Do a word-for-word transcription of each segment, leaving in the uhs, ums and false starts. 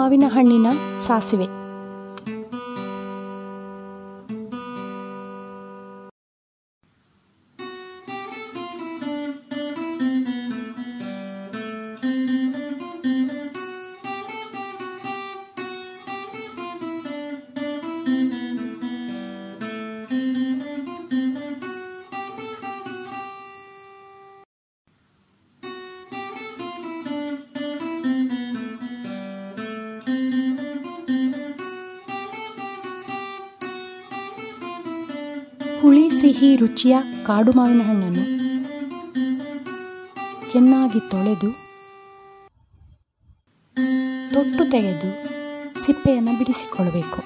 ಮಾವಿನ ಹಣ್ಣಿನ ಸಾಸಿವೆ. ಹುಳಿ ಸಿಹಿ ರುಚಿಯ ಕಾಡು ಮಾವಿನ ಹಣ್ಣನ್ನು ಚೆನ್ನಾಗಿ ತೊಳೆದು ತೊಟ್ಟು ತೆಗೆದು ಸಿಪ್ಪೆಯನ್ನು ಬಿಡಿಸಿಕೊಳ್ಳಬೇಕು.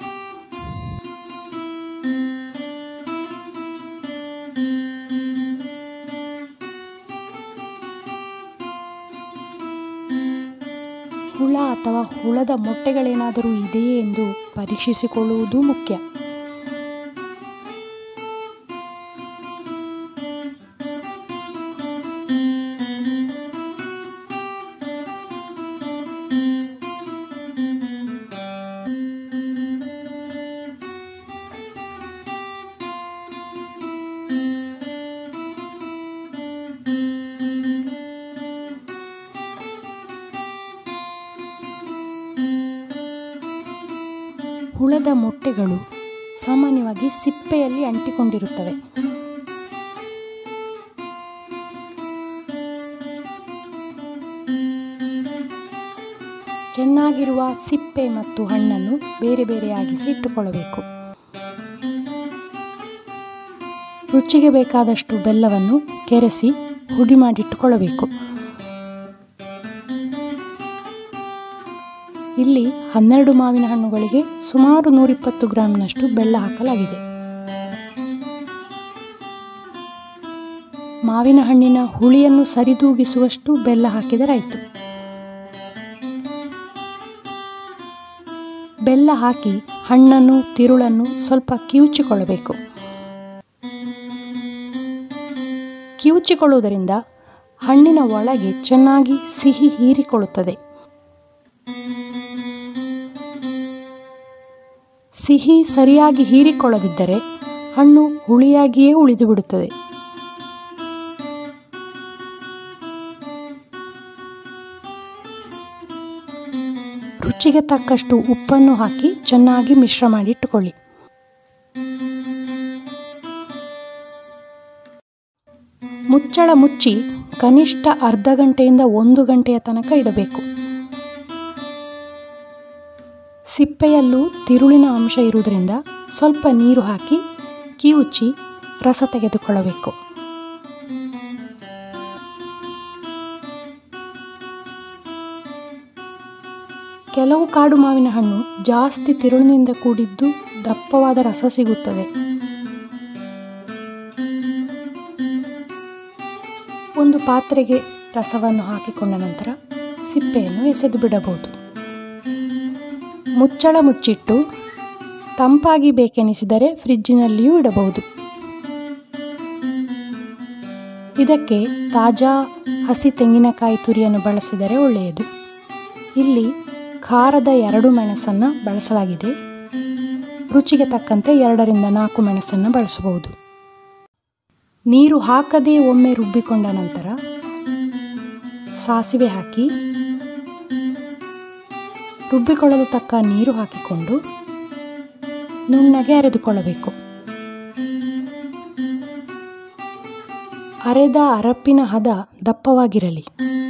ಹುಳ ಅಥವಾ ಹುಳದ ಮೊಟ್ಟೆಗಳೇನಾದರೂ ಇದೆಯೇ ಎಂದು ಪರೀಕ್ಷಿಸಿಕೊಳ್ಳುವುದು ಮುಖ್ಯ. ಹುಳದ ಮೊಟ್ಟೆಗಳು ಸಾಮಾನ್ಯವಾಗಿ ಸಿಪ್ಪೆಯಲ್ಲಿ ಅಂಟಿಕೊಂಡಿರುತ್ತವೆ. ಚೆನ್ನಾಗಿರುವ ಸಿಪ್ಪೆ ಮತ್ತು ಹಣ್ಣನ್ನು ಬೇರೆ ಬೇರೆಯಾಗಿಸಿ ಇಟ್ಟುಕೊಳ್ಳಬೇಕು. ರುಚಿಗೆ ಬೇಕಾದಷ್ಟು ಬೆಲ್ಲವನ್ನು ಕೆರೆಸಿ ಹುಡಿ ಮಾಡಿಟ್ಟುಕೊಳ್ಳಬೇಕು. ಇಲ್ಲಿ ಹನ್ನೆರಡು ಮಾವಿನ ಹಣ್ಣುಗಳಿಗೆ ಸುಮಾರು ನೂರಿಪ್ಪತ್ತು ಗ್ರಾಂನಷ್ಟು ಬೆಲ್ಲ ಹಾಕಲಾಗಿದೆ. ಮಾವಿನ ಹಣ್ಣಿನ ಹುಳಿಯನ್ನು ಸರಿದೂಗಿಸುವಷ್ಟು ಬೆಲ್ಲ ಹಾಕಿದರಾಯಿತು. ಬೆಲ್ಲ ಹಾಕಿ ಹಣ್ಣನ್ನು ತಿರುಳನ್ನು ಸ್ವಲ್ಪ ಕಿವುಚಿಕೊಳ್ಳಬೇಕು. ಕಿವುಚಿಕೊಳ್ಳುವುದರಿಂದ ಹಣ್ಣಿನ ಒಳಗೆ ಚೆನ್ನಾಗಿ ಸಿಹಿ ಹೀರಿಕೊಳ್ಳುತ್ತದೆ. ಸಿಹಿ ಸರಿಯಾಗಿ ಹೀರಿಕೊಳ್ಳದಿದ್ದರೆ ಹಣ್ಣು ಹುಳಿಯಾಗಿಯೇ ಉಳಿದು ಬಿಡುತ್ತದೆ. ರುಚಿಗೆ ತಕ್ಕಷ್ಟು ಉಪ್ಪನ್ನು ಹಾಕಿ ಚೆನ್ನಾಗಿ ಮಿಶ್ರ ಮಾಡಿಟ್ಟುಕೊಳ್ಳಿ. ಮುಚ್ಚಳ ಮುಚ್ಚಿ ಕನಿಷ್ಠ ಅರ್ಧ ಗಂಟೆಯಿಂದ ಒಂದು ಗಂಟೆಯ ತನಕ ಇಡಬೇಕು. ಸಿಪ್ಪೆಯಲ್ಲೂ ತಿರುಳಿನ ಅಂಶ ಇರುವುದರಿಂದ ಸ್ವಲ್ಪ ನೀರು ಹಾಕಿ ಕಿವುಚಿ ರಸ ತೆಗೆದುಕೊಳ್ಳಬೇಕು. ಕೆಲವು ಕಾಡು ಮಾವಿನ ಹಣ್ಣು ಜಾಸ್ತಿ ತಿರುಳಿನಿಂದ ಕೂಡಿದ್ದು ದಪ್ಪವಾದ ರಸ ಸಿಗುತ್ತದೆ. ಒಂದು ಪಾತ್ರೆಗೆ ರಸವನ್ನು ಹಾಕಿಕೊಂಡ ನಂತರ ಸಿಪ್ಪೆಯನ್ನು ಎಸೆದು ಬಿಡಬಹುದು. ಮುಚ್ಚಳ ಮುಚ್ಚಿಟ್ಟು ತಂಪಾಗಿ ಬೇಕೆನಿಸಿದರೆ ಫ್ರಿಜ್ಜಿನಲ್ಲಿಯೂ ಇಡಬಹುದು. ಇದಕ್ಕೆ ತಾಜಾ ಹಸಿ ತೆಂಗಿನಕಾಯಿ ತುರಿಯನ್ನು ಬಳಸಿದರೆ ಒಳ್ಳೆಯದು. ಇಲ್ಲಿ ಖಾರದ ಎರಡು ಮೆಣಸನ್ನು ಬಳಸಲಾಗಿದೆ. ರುಚಿಗೆ ತಕ್ಕಂತೆ ಎರಡರಿಂದ ನಾಲ್ಕು ಮೆಣಸನ್ನು ಬಳಸಬಹುದು. ನೀರು ಹಾಕದೇ ಒಮ್ಮೆ ರುಬ್ಬಿಕೊಂಡ ನಂತರ ಸಾಸಿವೆ ಹಾಕಿ ರುಬ್ಬಿಕೊಳ್ಳಲು ತಕ್ಕ ನೀರು ಹಾಕಿಕೊಂಡು ನುಣ್ಣಗೆ ಅರೆದುಕೊಳ್ಳಬೇಕು. ಅರೆದ ಅರಪಿನ ಹದ ದಪ್ಪವಾಗಿರಲಿ.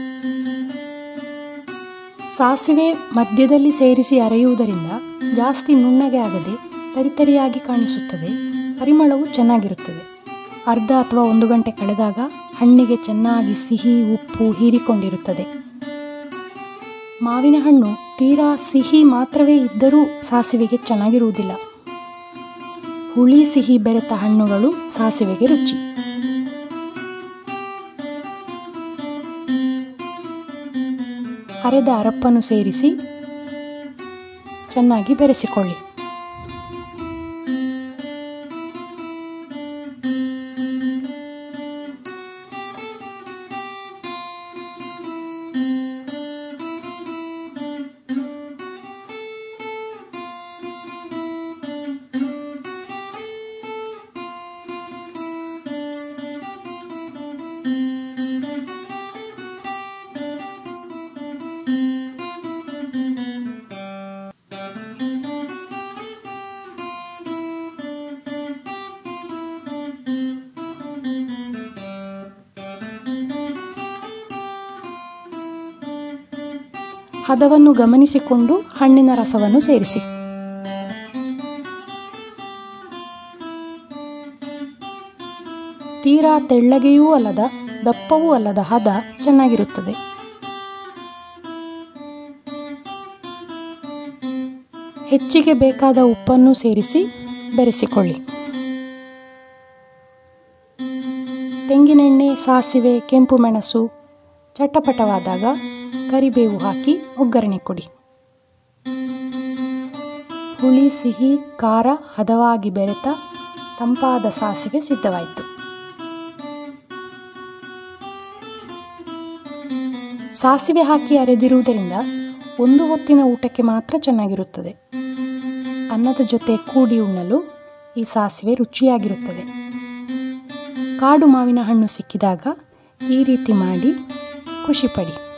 ಸಾಸಿವೆ ಮಧ್ಯದಲ್ಲಿ ಸೇರಿಸಿ ಅರೆಯುವುದರಿಂದ ಜಾಸ್ತಿ ನುಣ್ಣಗೆ ಆಗದೆ ತರಿತರಿಯಾಗಿ ಕಾಣಿಸುತ್ತದೆ. ಪರಿಮಳವು ಚೆನ್ನಾಗಿರುತ್ತದೆ. ಅರ್ಧ ಅಥವಾ ಒಂದು ಗಂಟೆ ಕಳೆದಾಗ ಹಣ್ಣಿಗೆ ಚೆನ್ನಾಗಿ ಸಿಹಿ ಉಪ್ಪು ಹೀರಿಕೊಂಡಿರುತ್ತದೆ. ಮಾವಿನ ಹಣ್ಣು ತೀರಾ ಸಿಹಿ ಮಾತ್ರವೇ ಇದ್ದರೂ ಸಾಸಿವೆಗೆ ಚೆನ್ನಾಗಿರುವುದಿಲ್ಲ. ಹುಳಿ ಸಿಹಿ ಬೆರೆತ ಹಣ್ಣುಗಳು ಸಾಸಿವೆಗೆ ರುಚಿ. ಅರೆದ ಅರಪ್ಪನ್ನು ಸೇರಿಸಿ ಚೆನ್ನಾಗಿ ಬೆರೆಸಿಕೊಳ್ಳಿ. ಹದವನ್ನು ಗಮನಿಸಿಕೊಂಡು ಹಣ್ಣಿನ ರಸವನ್ನು ಸೇರಿಸಿ. ತೀರಾ ತೆಳ್ಳಗೆಯೂ ಅಲ್ಲದ ದಪ್ಪವೂ ಅಲ್ಲದ ಹದ ಚೆನ್ನಾಗಿರುತ್ತದೆ. ಹೆಚ್ಚಿಗೆ ಬೇಕಾದ ಉಪ್ಪನ್ನು ಸೇರಿಸಿ ಬೆರೆಸಿಕೊಳ್ಳಿ. ತೆಂಗಿನೆಣ್ಣೆ, ಸಾಸಿವೆ, ಕೆಂಪು ಮೆಣಸು ಚಟಪಟವಾದಾಗ ಕರಿಬೇವು ಹಾಕಿ ಒಗ್ಗರಣೆ ಕೊಡಿ. ಹುಳಿ, ಸಿಹಿ, ಖಾರ ಹದವಾಗಿ ಬೆರೆತ ತಂಪಾದ ಸಾಸಿವೆ ಸಿದ್ಧವಾಯಿತು. ಸಾಸಿವೆ ಹಾಕಿ ಅರೆದಿರುವುದರಿಂದ ಒಂದು ಹೊತ್ತಿನ ಊಟಕ್ಕೆ ಮಾತ್ರ ಚೆನ್ನಾಗಿರುತ್ತದೆ. ಅನ್ನದ ಜೊತೆ ಕೂಡಿ ಉಣ್ಣಲು ಈ ಸಾಸಿವೆ ರುಚಿಯಾಗಿರುತ್ತದೆ. ಕಾಡು ಮಾವಿನ ಹಣ್ಣು ಸಿಕ್ಕಿದಾಗ ಈ ರೀತಿ ಮಾಡಿ ಖುಷಿಪಡಿ.